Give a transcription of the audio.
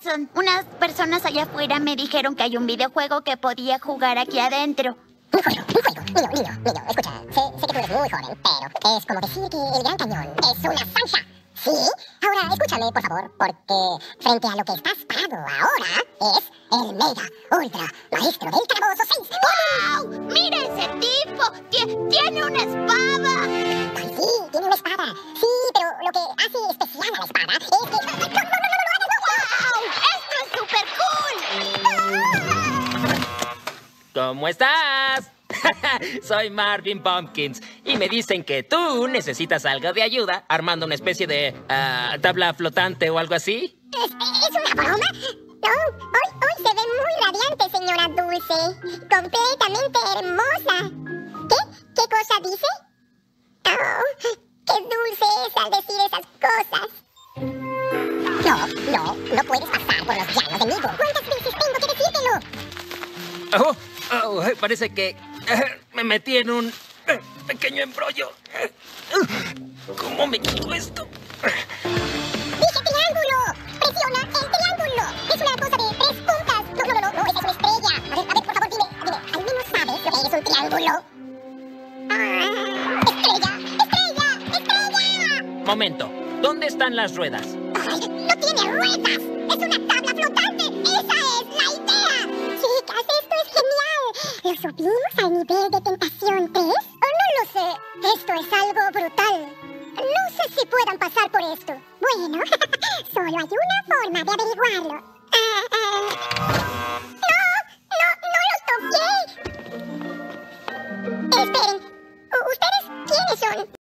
razón. Unas personas allá afuera me dijeron que hay un videojuego que podía jugar aquí adentro. Un juego. Niño, escucha, sé que tú eres muy joven, pero es como decir que el Gran Cañón es una zanja. ¿Sí? Ahora, escúchame, por favor, porque frente a lo que estás parado ahora es el Mega Ultra Maestro del Calabozo 6. ¡Wow! ¡Mira ese tipo! ¡Tiene una espada! Ay, sí, tiene una espada. Sí, pero lo que hace especial a la espada es que... ¡Wow! ¡Esto es súper cool! ¿Cómo estás? Soy Marvin Pumpkins y me dicen que tú necesitas algo de ayuda armando una especie de tabla flotante o algo así. ¿Es una broma? No, hoy se ve muy radiante, señora Dulce. Completamente hermosa. ¿Qué cosa dice? Oh, qué dulce es al decir esas cosas. No puedes pasar por los llanos de Nigo. ¿Cuántas veces tengo que decírtelo? Parece que me metí en un pequeño embrollo. ¿Cómo me quito esto? ¡Dije triángulo! ¡Presiona el triángulo! Es una cosa de 3 puntas. No, esa es una estrella. A ver, por favor, dime. ¿Al menos sabes lo que es un triángulo? ¡Estrella! Momento, ¿dónde están las ruedas? ¡Ay, no tiene ruedas! ¡Es una tabla flotante! ¡Esa es la idea! Chicas, esto es genial. ¿Lo subimos al nivel de tentación 3? No lo sé. Esto es algo brutal. No sé si puedan pasar por esto. Bueno, solo hay una forma de averiguarlo. ¡No lo toqué! Esperen. ¿Ustedes quiénes son?